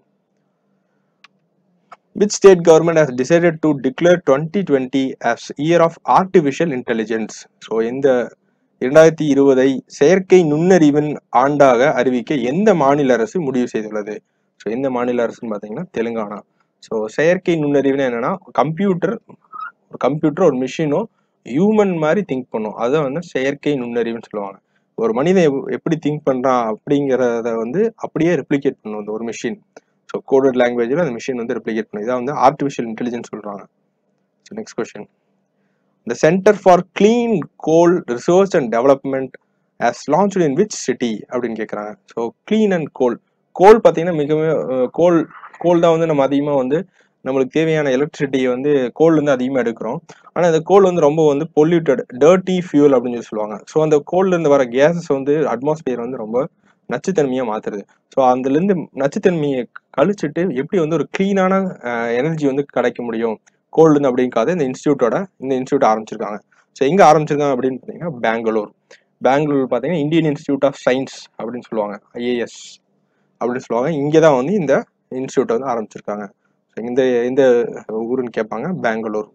Which state government has decided to declare twenty twenty as year of artificial intelligence? So இந்த இரண்டாயிரத்தி இருபதை செயற்கை நுண்ணறிவின் ஆண்டாக அறிவிக்க எந்த மாநில அரசு முடிவு செய்துள்ளது? ஸோ எந்த மாநில அரசுன்னு பார்த்தீங்கன்னா தெலுங்கானா. ஸோ செயற்கை நுண்ணறிவுன்னு என்னன்னா கம்ப்யூட்டர் ஒரு கம்ப்யூட்டர் ஒரு மிஷினோ ஹியூமன் மாதிரி திங்க் பண்ணும். அதை வந்து செயற்கை நுண்ணறிவுன்னு சொல்லுவாங்க. ஒரு மனிதன் எப்படி திங்க் பண்ணுறான் அப்படிங்கிறத வந்து அப்படியே ரெப்ளிகேட் பண்ணும் அந்த ஒரு மிஷின். ஸோ கோடட் லாங்குவேஜில் அந்த மிஷின் வந்து ரெப்ளிகேட் பண்ணும். இதான் வந்து ஆர்டிஃபிஷியல் இன்டெலிஜென்ஸ் சொல்கிறாங்க. So next question. The Center for Clean Coal Research and Development has launched in which city அப்படின்னு கேட்குறாங்க. So clean and cool cool பார்த்தீங்கன்னா மிகவும் கோல் கோல் தான் வந்து நம்ம அதிகமாக வந்து நம்மளுக்கு தேவையான எலக்ட்ரிசிட்டியை வந்து கோல் வந்து அதிகமாக எடுக்கிறோம். ஆனால் இந்த கோல் வந்து ரொம்ப வந்து பொல்யூட்டட் டர்ட்டி ஃபியூல் அப்படின்னு சொல்லி சொல்லுவாங்க. ஸோ அந்த கோல்லேருந்து வர கேஸஸ் வந்து அட்மாஸ்பியர் வந்து ரொம்ப நச்சுத்தன்மையாக மாற்றுறது. ஸோ அதுலேருந்து நச்சுத்தன்மையை கழிச்சிட்டு எப்படி வந்து ஒரு க்ளீனான எனர்ஜி வந்து கிடைக்க முடியும் கோல்டு அப்படிங்காத இந்த இன்ஸ்டியூட்டோட இந்த இன்ஸ்டியூட் ஆரம்பிச்சிருக்காங்க. ஸோ எங்கே ஆரம்பிச்சிருக்காங்க அப்படின்னு பார்த்தீங்கன்னா பெங்களூர். பெங்களூர் பார்த்தீங்கன்னா இந்தியன் இன்ஸ்டியூட் ஆஃப் சயின்ஸ் அப்படின்னு சொல்லுவாங்க, ஐஏஎஸ் அப்படின்னு சொல்லுவாங்க. இங்கே தான் வந்து இந்த இன்ஸ்டியூட்டை வந்து ஆரம்பிச்சிருக்காங்க. ஸோ இந்த இந்த ஊருன்னு கேட்பாங்க Bangalore.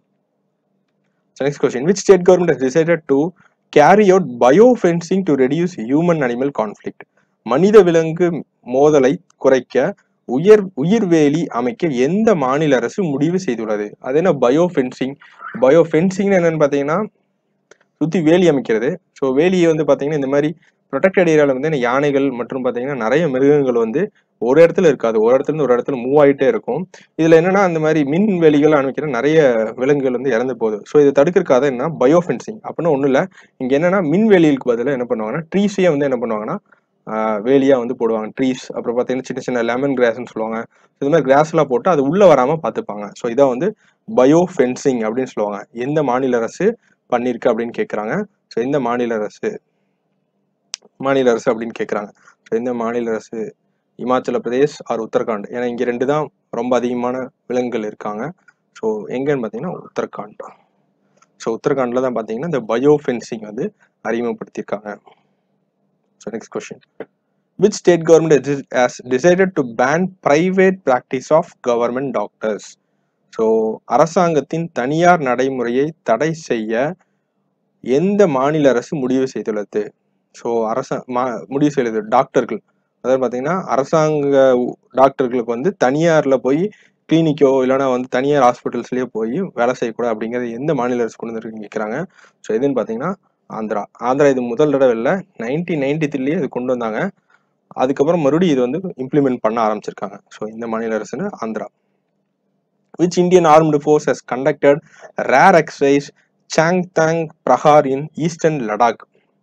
So next question. Which state government has decided to carry out bio fencing to reduce human animal conflict? மனித விலங்கு மோதலை குறைக்க உயர் உயிர்வேலி அமைக்க எந்த மாநில அரசு முடிவு செய்துள்ளது? அது என்ன பயோ ஃபென்சிங்? பயோ ஃபென்சிங் என்னன்னு பார்த்தீங்கன்னா சுற்றி வேலி அமைக்கிறது. ஸோ வேலியை வந்து பார்த்தீங்கன்னா இந்த மாதிரி ப்ரொடெக்டட் ஏரியாவில் வந்து யானைகள் மற்றும் பார்த்தீங்கன்னா நிறைய மிருகங்கள் வந்து ஒரு இடத்துல இருக்காது, ஒரு இடத்துல இருந்து ஒரு இடத்துல மூவ் ஆகிட்டே இருக்கும். இதில் என்னன்னா அந்த மாதிரி மின் வேலிகள் அமைக்கிற நிறைய விலங்குகள் வந்து இறந்து போகுது. ஸோ இதை தடுக்கிறதுக்காக என்ன பயோ ஃபென்சிங் அப்படின்னா ஒன்றும் இல்லை. இங்கே என்னன்னா மின் வேலிகளுக்கு பதிலாக என்ன பண்ணுவாங்கன்னா ட்ரீஸையே வந்து என்ன பண்ணுவாங்கன்னா வேலியா வந்து போடுவாங்க. ட்ரீஸ் அப்புறம் பார்த்தீங்கன்னா சின்ன சின்ன லெமன் கிராஸ்ன்னு சொல்லுவாங்க. இது மாதிரி கிராஸ்லாம் போட்டு அது உள்ள வராமல் பார்த்துப்பாங்க. ஸோ இதான் வந்து பயோ ஃபென்சிங் அப்படின்னு சொல்லுவாங்க. எந்த மாநில அரசு பண்ணியிருக்கு அப்படின்னு கேட்குறாங்க. ஸோ இந்த மாநில அரசு மாநில அரசு அப்படின்னு கேட்குறாங்க. ஸோ இந்த மாநில அரசு இமாச்சல பிரதேஷ் ஆர் உத்தரகாண்ட். ஏன்னா இங்கே ரெண்டு தான் ரொம்ப அதிகமான விலங்குகள் இருக்காங்க. ஸோ எங்கன்னு பார்த்தீங்கன்னா உத்தரகாண்ட். ஸோ உத்தரகாண்டில் தான் பார்த்தீங்கன்னா இந்த பயோ ஃபென்சிங் வந்து அறிமுகப்படுத்தியிருக்காங்க. So next question. Which state government has decided to ban private practice of government doctors? So அரசாங்கத்தின் தனியார் நடைமுறையை தடை செய்ய எந்த மாநில அரசு முடிவு செய்துள்ளது? ஸோ அரச முடிவு செய்யுது டாக்டர்கள், அதாவது பார்த்தீங்கன்னா அரசாங்க டாக்டர்களுக்கு வந்து தனியாரில் போய் கிளினிக்கோ இல்லைனா வந்து தனியார் ஹாஸ்பிட்டல்ஸ்லேயோ போய் வேலை செய்யக்கூடாது அப்படிங்கிறது எந்த மாநில அரசு கொண்டு வந்து கேட்குறாங்க. ஸோ எதுன்னு பார்த்தீங்கன்னா ஆந்திரா. ஆந்திரா இது முதல் தடவை இல்லை, நைன்டீன் நைன்டி த்ரீலேயே இது கொண்டு வந்தாங்க. அதுக்கப்புறம் மறுபடியும் இது வந்து இம்ப்ளிமெண்ட் பண்ண ஆரம்பிச்சிருக்காங்க. ஸோ இந்த மாநில அரசுன்னு Andhra. Which Indian armed force has conducted rare exercise Changtang Prahar in eastern Ladakh?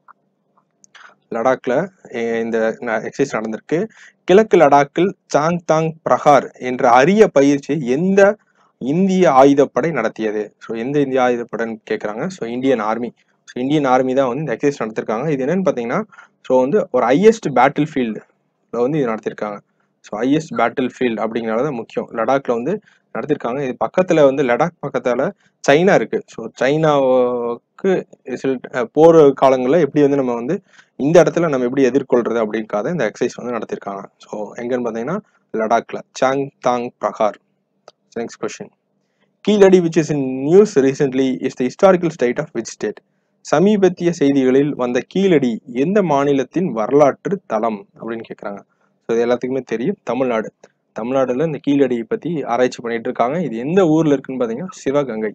லடாக்ல இந்த எக்ஸசைஸ் நடந்திருக்கு. கிழக்கு லடாக்கில் சாங்தாங் பிரஹார் என்ற அரிய பயிற்சி எந்த இந்திய ஆயுதப்படை நடத்தியது? ஸோ எந்த இந்திய ஆயுதப்படைன்னு கேட்குறாங்க. So Indian army. So Indian army தான் வந்து இந்த எக்ஸசைஸ் நடத்திருக்காங்க. இது என்னன்னு பார்த்தீங்கன்னா, ஸோ வந்து ஒரு ஹையஸ்ட் பேட்டில் ஃபீல்டு வந்து இது நடத்திருக்காங்க. ஸோ ஹையஸ்ட் பேட்டில் ஃபீல்டு அப்படிங்கிறனால தான் முக்கியம். லடாக்ல வந்து நடத்திருக்காங்க. இது பக்கத்துல வந்து லடாக் பக்கத்தால சைனா இருக்கு. ஸோ சைனாவுக்கு சில போர் காலங்களில் எப்படி வந்து நம்ம வந்து இந்த இடத்துல நம்ம எப்படி எதிர்கொள்றது அப்படின்காக இந்த எக்ஸசைஸ் வந்து நடத்திருக்காங்க. ஸோ எங்கன்னு பார்த்தீங்கன்னா லடாக்ல Chang Thang Prahar. Next question. Keezhadi which is in news recently is the historical state of which state? சமீபத்திய செய்திகளில் வந்த கீழடி எந்த மாநிலத்தின் வரலாற்று தளம் அப்படின்னு கேட்குறாங்க. ஸோ இது எல்லாத்துக்குமே தெரியும், தமிழ்நாடு. தமிழ்நாடுல இந்த கீழடியை பத்தி ஆராய்ச்சி பண்ணிட்டு இருக்காங்க. இது எந்த ஊர்ல இருக்குன்னு பார்த்தீங்கன்னா சிவகங்கை.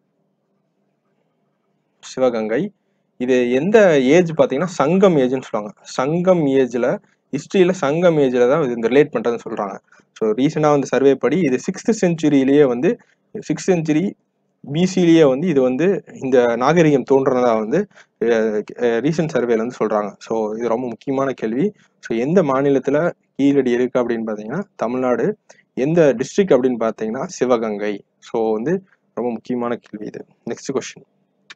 சிவகங்கை. இது எந்த ஏஜ் பார்த்தீங்கன்னா சங்கம் ஏஜ்னு சொல்லுவாங்க. சங்கம் ஏஜ்ல ஹிஸ்டரியில சங்கம் ஏஜ்ல தான் இது ரிலேட் பண்றதுன்னு சொல்றாங்க. ஸோ ரீசெண்டாக வந்து சர்வே படி இது சிக்ஸ்த் செஞ்சுரியிலேயே வந்து சிக்ஸ்த் செஞ்சுரி பிசிலேயே வந்து இது வந்து இந்த நாகரிகம் தோன்றதா வந்து ரீசன்ட் சர்வேல வந்து சொல்றாங்க. ஸோ இது ரொம்ப முக்கியமான கேள்வி. ஸோ எந்த மாநிலத்துல கீழடி இருக்கு அப்படின்னு பார்த்தீங்கன்னா தமிழ்நாடு. எந்த டிஸ்ட்ரிக்ட் அப்படின்னு பார்த்தீங்கன்னா சிவகங்கை. ஸோ வந்து ரொம்ப முக்கியமான கேள்வி இது. Next question.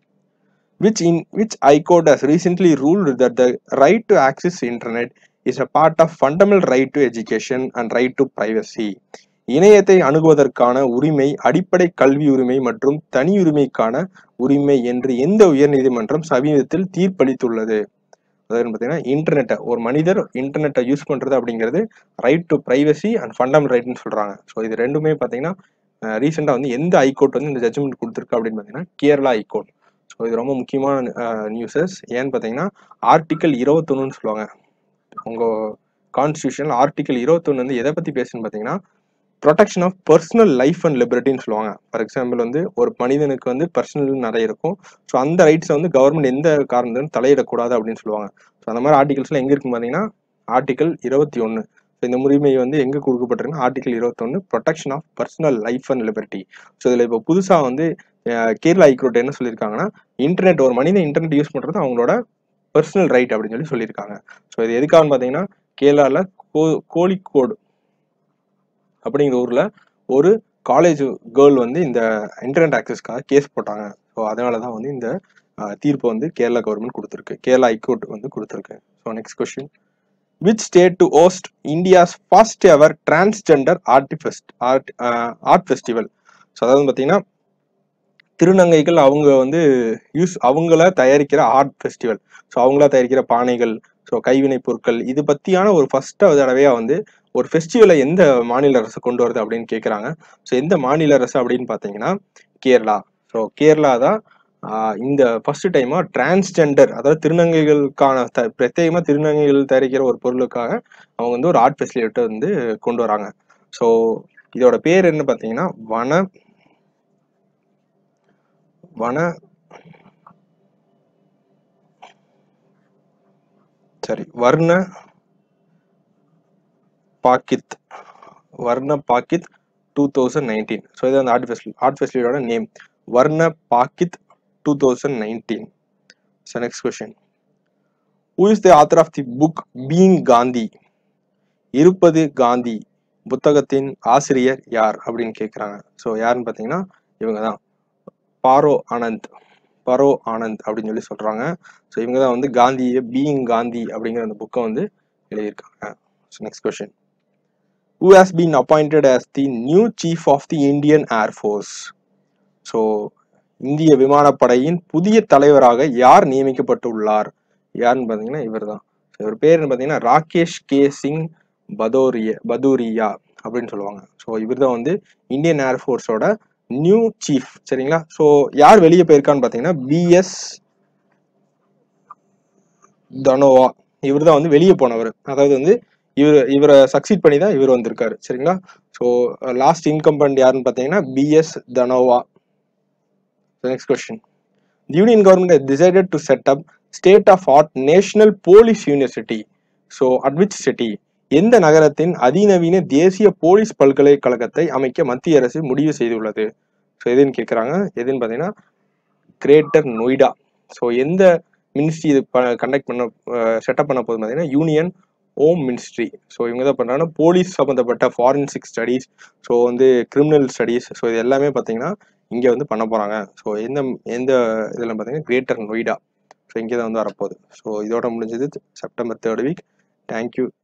Which in which High Court has recently ruled that the right to access internet is a part of fundamental right to education and right to privacy. இணையத்தை அணுகுவதற்கான உரிமை அடிப்படை கல்வி உரிமை மற்றும் தனி உரிமைக்கான உரிமை என்று எந்த உயர் நீதிமன்றம் சமீபத்தில் தீர்ப்பளித்துள்ளது? அதாவது பார்த்தீங்கன்னா இன்டர்நெட்டை ஒரு மனிதர் இன்டர்நெட்டை யூஸ் பண்றது அப்படிங்கிறது right to privacy and fundamental ரைட்னு சொல்றாங்க. ஸோ இது ரெண்டுமே பார்த்தீங்கன்னா ரீசெண்டாக வந்து எந்த ஹைகோர்ட் வந்து இந்த ஜட்ஜ்மெண்ட் கொடுத்துருக்கு அப்படின்னு பார்த்தீங்கன்னா கேரளா ஹைகோர்ட். ஸோ இது ரொம்ப முக்கியமான நியூஸஸ். ஏன்னு பார்த்தீங்கன்னா ஆர்டிக்கல் இருபத்தொன்னுன்னு சொல்லுவாங்க. உங்கள் கான்ஸ்டியூஷன் ஆர்டிக்கல் இருபத்தொன்னு வந்து எதை பற்றி பேசுன்னு பார்த்தீங்கன்னா protection of personal life and லிபர்ட்டின்னு சொல்லுவாங்க. ஃபார் எக்ஸாம்பிள் வந்து ஒரு மனிதனுக்கு வந்து பர்சனல் நிறைய இருக்கும். ஸோ அந்த ரைட்ஸை வந்து கவர்மெண்ட் எந்த காரணத்திலும் தலையிடக்கூடாது அப்படின்னு சொல்லுவாங்க. ஸோ அந்த மாதிரி ஆர்டிகல்ஸ்லாம் எங்கே இருக்குன்னு பார்த்தீங்கன்னா ஆர்டிக்கல் இருபத்தி ஒன்று. ஸோ இந்த உரிமை வந்து எங்கே கொடுக்கப்பட்டிருக்குன்னா ஆர்டிகல் இருபத்தொன்னு protection of personal life and liberty. So இதில் இப்போ புதுசாக வந்து கேரளா ஹைகோர்ட் என்ன சொல்லியிருக்காங்கன்னா இன்டர்நெட் ஒரு மனிதன் இன்டர்நெட் யூஸ் பண்ணுறது அவங்களோட பர்சனல் ரைட் அப்படின்னு சொல்லி சொல்லியிருக்காங்க. ஸோ இது எதுக்காகன்னு பார்த்தீங்கன்னா கேரளாவில் கோ கோழிக்கோடு அப்படிங்கிற ஊர்ல ஒரு காலேஜ் கேர்ள் வந்து இந்த இன்டர்நெட் ஆக்சஸ்க்காக கேஸ் போட்டாங்க. ஸோ அதனாலதான் வந்து இந்த தீர்ப்பு வந்து கேரளா கவர்மெண்ட் கொடுத்துருக்கு, கேரளா ஹைகோர்ட் வந்து கொடுத்துருக்கு. So next question. Which state to host India's first ever transgender art fest art art festival? So அதாவது பார்த்தீங்கன்னா திருநங்கைகள் அவங்க வந்து யூஸ் அவங்கள தயாரிக்கிற ஆர்ட் ஃபெஸ்டிவல். ஸோ அவங்களா தயாரிக்கிற பானைகள், ஸோ கைவினை பொருட்கள், இது பத்தியான ஒரு ஃபர்ஸ்ட் தடவையா வந்து ஒரு ஃபெஸ்டிவலை எந்த மாநில அரசு கொண்டு வருது அப்படின்னு கேட்குறாங்க. ஸோ எந்த மாநில அரசு அப்படின்னு பார்த்தீங்கன்னா கேரளா. ஸோ கேரளா தான் இந்த ஃபர்ஸ்ட் டைமா டிரான்ஸ்ஜெண்டர் அதாவது திருநங்கைகளுக்கான த பிரத்யேகமாக திருநங்கைகள் தயாரிக்கிற ஒரு பொருளுக்காக அவங்க வந்து ஒரு ஆர்ட் ஃபெஸ்டிவலை வந்து கொண்டு வராங்க. ஸோ இதோட பேர் என்ன பார்த்தீங்கன்னா வன வன சரி Varnapakittu Varnapakittu two thousand nineteen. So இது அந்த ஆர்ட் ஃபெஸ்டிவல் ஆர்ட் ஃபெஸ்டிவலோட name Varnapakittu two thousand nineteen. So next question. Who is the author of the book being Gandhi? இருப்பது காந்தி புத்தகத்தின் ஆசிரியர் யார் அப்படின்னு கேட்குறாங்க. ஸோ யாருன்னு பார்த்தீங்கன்னா இவங்க தான் பாரோ ஆனந்த் பரோ ஆனந்த் அப்படின்னு சொல்லி சொல்றாங்க. ஸோ இவங்க தான் வந்து காந்தியை பீயிங் காந்தி அப்படிங்கிற அந்த புக்கை வந்து எழுதியிருக்காங்க. So next question. Who has been appointed as the new chief of the Indian Air Force? So இந்திய விமானப்படையின் புதிய தலைவராக யார் நியமிக்கப்பட்டுள்ளார்? யாருன்னு பார்த்தீங்கன்னா இவர் தான். இவர் பேர் பார்த்தீங்கன்னா ராகேஷ் கே சிங் பதோரிய பதூரியா அப்படின்னு சொல்லுவாங்க. ஸோ இவர் தான் வந்து இந்தியன் ஏர்ஃபோர்ஸோட நியூ சீஃப். சரிங்களா? ஸோ யார் வெளியே போயிருக்கான்னு பார்த்தீங்கன்னா பிஎஸ் தனோவா. இவர் தான் வந்து வெளியே போனவர். அதாவது வந்து இவர் இவரை சக்சீட் பண்ணி தான் இவர் வந்திருக்காரு. சரிங்களா? ஸோ லாஸ்ட் இன்கம்பண்ட் யாருன்னு பார்த்தீங்கன்னா BS Dhanoa. Next question. The Union government has decided to set up state of art national police university. So at which city? எந்த நகரத்தின் அதிநவீன தேசிய போலீஸ் பல்கலைக்கழகத்தை அமைக்க மத்திய அரசு முடிவு செய்துள்ளது? ஸோ எதுன்னு கேட்குறாங்க. எதுன்னு பார்த்தீங்கன்னா கிரேட்டர் நொய்டா. ஸோ எந்த மினிஸ்ட்ரி இது கண்டக்ட் பண்ண செட்டப் பண்ண போகுது பார்த்தீங்கன்னா யூனியன் ஹோம் மினிஸ்ட்ரி. ஸோ இவங்க தான் பண்ணுறாங்கன்னா போலீஸ் சம்மந்தப்பட்ட ஃபாரன்சிக் ஸ்டடீஸ், ஸோ வந்து கிரிமினல் ஸ்டடீஸ், ஸோ இது எல்லாமே பார்த்தீங்கன்னா இங்கே வந்து பண்ண போகிறாங்க. ஸோ எந்த எந்த இதில் பார்த்தீங்கன்னா கிரேட்டர் நொய்டா. ஸோ இங்கே தான் வந்து வரப்போகுது. ஸோ இதோட முடிஞ்சது செப்டம்பர் தேர்ட் வீக். தேங்க்யூ.